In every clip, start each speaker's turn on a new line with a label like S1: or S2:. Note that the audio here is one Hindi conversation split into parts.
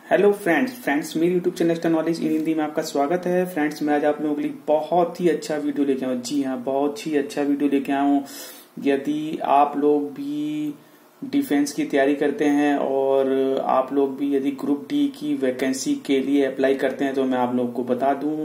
S1: हेलो फ्रेंड्स मेरी YouTube channel extra knowledge in Hindi में आपका स्वागत है। फ्रेंड्स, मैं आज आप लोगों के लिए बहुत ही अच्छा वीडियो लेके आया हूँ। जी हाँ, बहुत ही अच्छा वीडियो लेके आया हूँ। यदि आप लोग भी डिफेंस की तैयारी करते हैं और आप लोग भी यदि ग्रुप डी की वैकेंसी के लिए अप्लाई करते हैं तो मैं आप लोग को बता दूं,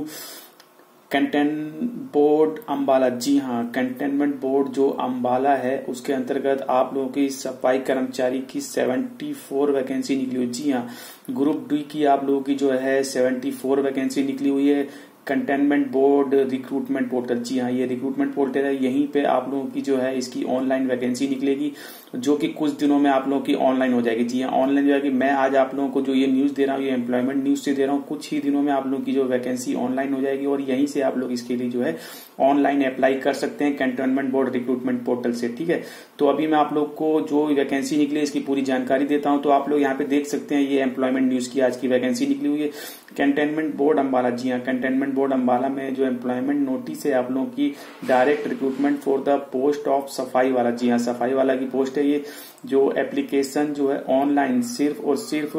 S1: कैंटोनमेंट बोर्ड अम्बाला, जी हाँ, कैंटोनमेंट बोर्ड जो अम्बाला है उसके अंतर्गत आप लोगों की सफाई कर्मचारी की 74 वैकेंसी निकली हुई। जी हाँ, ग्रुप डी की आप लोगों की जो है 74 वैकेंसी निकली हुई है। कैंटोनमेंट बोर्ड रिक्रूटमेंट पोर्टल, जी हाँ, ये रिक्रूटमेंट पोर्टल है। यहीं पे आप लोगों की जो है इसकी ऑनलाइन वैकेंसी निकलेगी, जो कि कुछ दिनों में आप लोगों की ऑनलाइन हो जाएगी। जी हाँ, ऑनलाइन हो जाएगी। मैं आज आप लोगों को जो ये न्यूज दे रहा हूँ, ये एम्प्लॉयमेंट न्यूज से दे रहा हूँ। कुछ ही दिनों में आप लोगों की जो वैकेंसी ऑनलाइन हो जाएगी और यहीं से आप लोग इसके लिए जो है ऑनलाइन अप्लाई कर सकते हैं कैंटोनमेंट बोर्ड रिक्रूटमेंट पोर्टल से। ठीक है, तो अभी मैं आप लोग को जो वैकेंसी निकली है इसकी पूरी जानकारी देता हूं। तो आप लोग यहाँ पे देख सकते हैं, ये एम्प्लॉयमेंट न्यूज की आज की वैकेंसी निकली हुई है। कैंटोनमेंट बोर्ड अम्बाला, जी हाँ, कैंटोनमेंट बोर्ड अम्बाला में जो एम्प्लॉयमेंट नोटिस है आप लोगों की direct recruitment for the post of सफाई वाला, जी हाँ, सफाई वाला की पोस्ट है ये। जो एप्लीकेशन जो है ऑनलाइन, सिर्फ और सिर्फ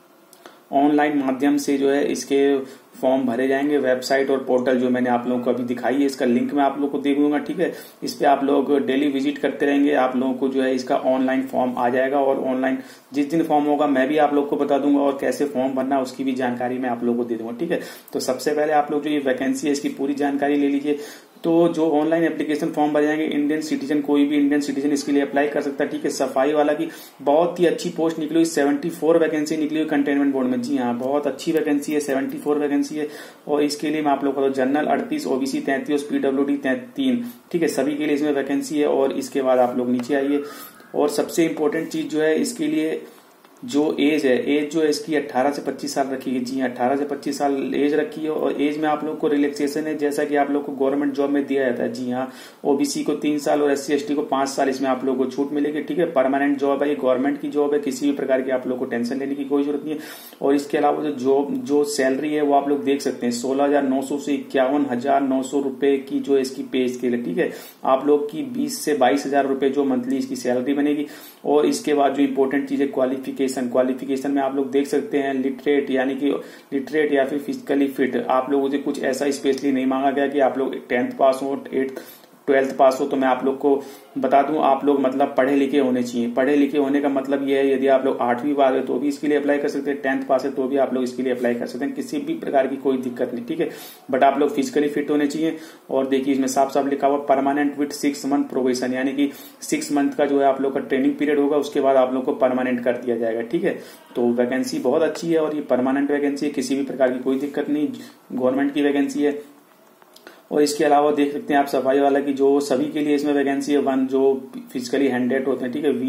S1: ऑनलाइन माध्यम से जो है इसके फॉर्म भरे जाएंगे। वेबसाइट और पोर्टल जो मैंने आप लोगों को अभी दिखाई है, इसका लिंक मैं आप लोगों को दे दूंगा। ठीक है, इस पे आप लोग डेली विजिट करते रहेंगे, आप लोगों को जो है इसका ऑनलाइन फॉर्म आ जाएगा। और ऑनलाइन जिस दिन फॉर्म होगा मैं भी आप लोग को बता दूंगा, और कैसे फॉर्म भरना है उसकी भी जानकारी मैं आप लोगों को दे दूंगा। ठीक है, तो सबसे पहले आप लोग जो ये वैकेंसी है इसकी पूरी जानकारी ले लीजिए। तो जो ऑनलाइन एप्लीकेशन फॉर्म भर जाएंगे, इंडियन सिटीजन, कोई भी इंडियन सिटीजन इसके लिए अप्लाई कर सकता है। ठीक है, सफाई वाला की बहुत ही अच्छी पोस्ट निकली हुई, 74 वैकेंसी निकली हुई कैंटोनमेंट बोर्ड में। जी हाँ, बहुत अच्छी वैकेंसी है, 74 वैकेंसी है। और इसके लिए मैं आप लोग को जनरल 38, ओबीसी 33, पीडब्ल्यूडी 3। ठीक है, सभी के लिए इसमें वैकेंसी है। और इसके बाद आप लोग नीचे आइए, और सबसे इंपॉर्टेंट चीज जो है इसके लिए जो एज है, एज जो है इसकी 18 से 25 साल रखी है। जी हाँ, 18 से 25 साल एज रखी है। और एज में आप लोग को रिलैक्सेशन है, जैसा कि आप लोग को गवर्नमेंट जॉब में दिया जाता है। जी हाँ, ओबीसी को 3 साल और एससी एसटी को 5 साल इसमें आप लोग को छूट मिलेगी। ठीक है, परमानेंट जॉब है, ये गवर्नमेंट की जॉब है, किसी भी प्रकार की आप लोग को टेंशन लेने की कोई जरूरत नहीं है। और इसके अलावा जो सैलरी है वो आप लोग देख सकते हैं, 16,900 से 51,900 रुपए की जो इसकी पे स्केल है। ठीक है, आप लोग की 20 से 22,000 रुपए जो मंथली इसकी सैलरी बनेगी। और इसके बाद जो इंपॉर्टेंट चीज है क्वालिफिकेशन में आप लोग देख सकते हैं, लिटरेट, यानी कि लिटरेट या फिर फिजिकली फिट। आप लोगों से कुछ ऐसा स्पेशली नहीं मांगा गया कि आप लोग 10th पास हो, 12th पास हो। तो मैं आप लोग को बता दूं, आप लोग मतलब पढ़े लिखे होने चाहिए। पढ़े लिखे होने का मतलब ये है, यदि आप लोग 8वीं पास है तो भी इसके लिए अप्लाई कर सकते हैं, 10th पास है तो भी आप लोग इसके लिए अप्लाई कर सकते हैं, किसी भी प्रकार की कोई दिक्कत नहीं। ठीक है, बट आप लोग फिजिकली फिट होने चाहिए। और देखिए इसमें साफ साफ लिखा हुआ परमानेंट विथ 6 मंथ प्रोबेशन, यानी कि 6 मंथ का जो है आप लोग का ट्रेनिंग पीरियड होगा, उसके बाद आप लोग को परमानेंट कर दिया जाएगा। ठीक है, तो वैकेंसी बहुत अच्छी है और ये परमानेंट वैकेंसी है, किसी भी प्रकार की कोई दिक्कत नहीं, गवर्नमेंट की वैकेंसी है। और इसके अलावा देख सकते हैं आप सफाई वाला की जो सभी के लिए इसमें वैकेंसी है, वन जो फिजिकली हैंडेड होते हैं। ठीक है,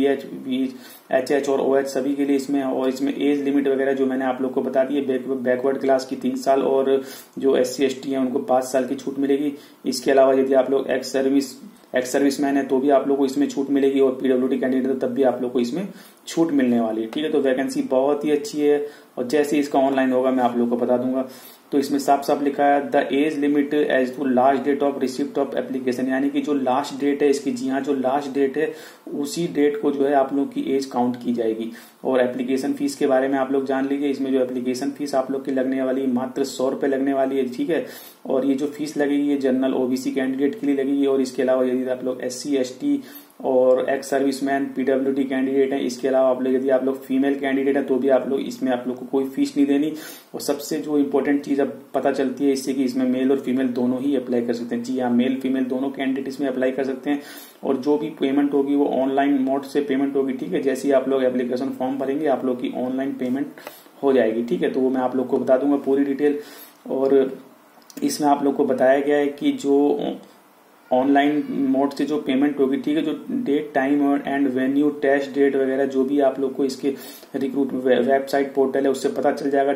S1: VH और OH सभी के लिए इसमें। और इसमें एज लिमिट वगैरह जो मैंने आप लोग को बता दी है, बैकवर्ड क्लास की 3 साल और जो SC ST है उनको 5 साल की छूट मिलेगी। इसके अलावा यदि आप लोग एक्स सर्विसमैन है तो भी आप लोग को इसमें छूट मिलेगी, और पीडब्ल्यूडी कैंडिडेट है तब भी आप लोग को इसमें छूट मिलने वाली है। ठीक है, तो वैकेंसी बहुत ही अच्छी है, और जैसे इसका ऑनलाइन होगा मैं आप लोग को बता दूंगा। तो इसमें साफ साफ लिखा है, the age limit age to last date of receipt of application, यानी कि जो लास्ट डेट है इसकी, जी हाँ, जो लास्ट डेट है उसी डेट को जो है आप लोग की एज काउंट की जाएगी। और एप्लीकेशन फीस के बारे में आप लोग जान लीजिए, इसमें जो एप्लीकेशन फीस आप लोग की लगने वाली मात्र 100 रुपए लगने वाली है। ठीक है, और ये जो फीस लगेगी ये जनरल ओबीसी कैंडिडेट के लिए लगेगी। और इसके अलावा यदि आप लोग SC ST और एक्स सर्विसमैन पीडब्ल्यूडी कैंडिडेट है, इसके अलावा आप लोग यदि आप लोग फीमेल कैंडिडेट है तो भी आप लोग इसमें आप लोग को कोई फीस नहीं देनी। और सबसे जो इम्पोर्टेंट चीज अब पता चलती है इससे कि इसमें मेल और फीमेल दोनों ही अप्लाई कर सकते हैं। जी हाँ, मेल फीमेल दोनों कैंडिडेट इसमें अप्लाई कर सकते हैं। और जो भी पेमेंट होगी वो ऑनलाइन मोड से पेमेंट होगी। ठीक है, जैसे ही आप लोग एप्लीकेशन फॉर्म भरेंगे आप लोग की ऑनलाइन पेमेंट हो जाएगी। ठीक है, तो वो मैं आप लोग को बता दूंगा पूरी डिटेल। और इसमें आप लोग को बताया गया है कि जो ऑनलाइन मोड से जो पेमेंट होगी, ठीक है, जो डेट टाइम और एंड वेन्यू टेस्ट डेट वगैरह जो भी आप लोग को इसके रिक्रूट वेबसाइट पोर्टल है उससे पता चल जाएगा,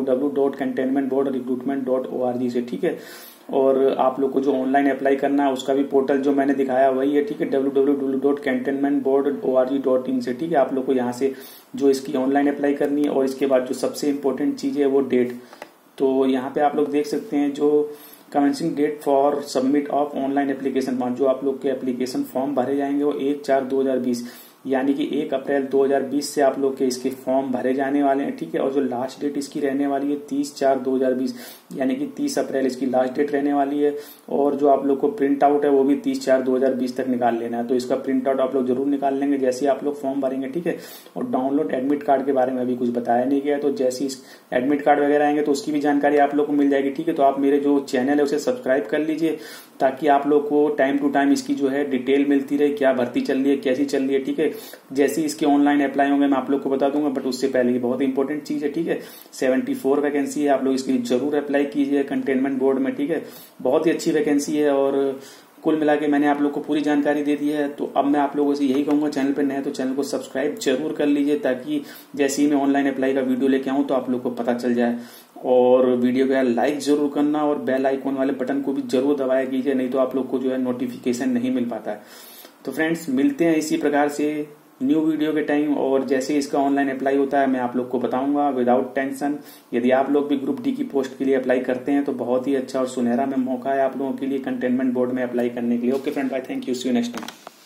S1: www.cantonmentboardrecruitment.org से। ठीक है, और आप लोग को जो ऑनलाइन अप्लाई करना है उसका भी पोर्टल जो मैंने दिखाया वही है। ठीक है, www.cantonmentboardorg.in से। ठीक है, आप लोग को यहाँ से जो इसकी ऑनलाइन अप्लाई करनी है। और इसके बाद जो सबसे इम्पोर्टेंट चीज है वो डेट, तो यहाँ पे आप लोग देख सकते हैं जो commencing date for submit of online application form, जो आप लोग के एप्लीकेशन फॉर्म भरे जाएंगे वो 1/4/2020, यानी कि 1 अप्रैल 2020 से आप लोग के इसके फॉर्म भरे जाने वाले हैं, ठीक है। और जो लास्ट डेट इसकी रहने वाली है 30/4/2020, यानी कि 30 अप्रैल इसकी लास्ट डेट रहने वाली है। और जो आप लोग को प्रिंट आउट है वो भी 30/4/2020 तक निकाल लेना है। तो इसका प्रिंट आउट आप लोग जरूर निकाल लेंगे जैसे आप लोग फॉर्म भरेंगे, ठीक है। और डाउनलोड एडमिट कार्ड के बारे में अभी कुछ बताया नहीं गया, तो जैसे इस एडमिट कार्ड वगैरह आएंगे तो उसकी भी जानकारी आप लोग को मिल जाएगी, ठीक है। तो आप मेरे जो चैनल है उसे सब्सक्राइब कर लीजिए ताकि आप लोग को टाइम टू टाइम इसकी जो है डिटेल मिलती रहे, क्या भर्ती चल रही है, कैसी चल रही है, ठीक है। जैसे इसके ऑनलाइन अप्लाई होंगे मैं आप लोग को बता दूंगा, बट उससे पहले ये बहुत इंपॉर्टेंट चीज है, ठीक है। 74 वैकेंसी है, आप लोग इसके लिए जरूर अप्लाई कीजिए कंटेनमेंट बोर्ड में, ठीक है। बहुत ही अच्छी वैकेंसी है और कुल मिला के मैंने आप लोग को पूरी जानकारी दे दी है। तो अब मैं आप लोगों से यही कहूंगा, चैनल पर नए तो चैनल को सब्सक्राइब जरूर कर लीजिए ताकि जैसे ही मैं ऑनलाइन अप्लाई का वीडियो लेके आऊं तो आप लोग को पता चल जाए। और वीडियो को लाइक जरूर करना और बेल आइकॉन वाले बटन को भी जरूर दबाया कीजिए, नहीं तो आप लोग को जो है नोटिफिकेशन नहीं मिल पाता है। तो फ्रेंड्स मिलते हैं इसी प्रकार से न्यू वीडियो के टाइम, और जैसे इसका ऑनलाइन अप्लाई होता है मैं आप लोग को बताऊंगा विदाउट टेंशन। यदि आप लोग भी ग्रुप डी की पोस्ट के लिए अप्लाई करते हैं तो बहुत ही अच्छा और सुनहरा में मौका है आप लोगों के लिए कंटेनमेंट बोर्ड में अप्लाई करने के लिए। Okay friend, bye, thank you, see you next time.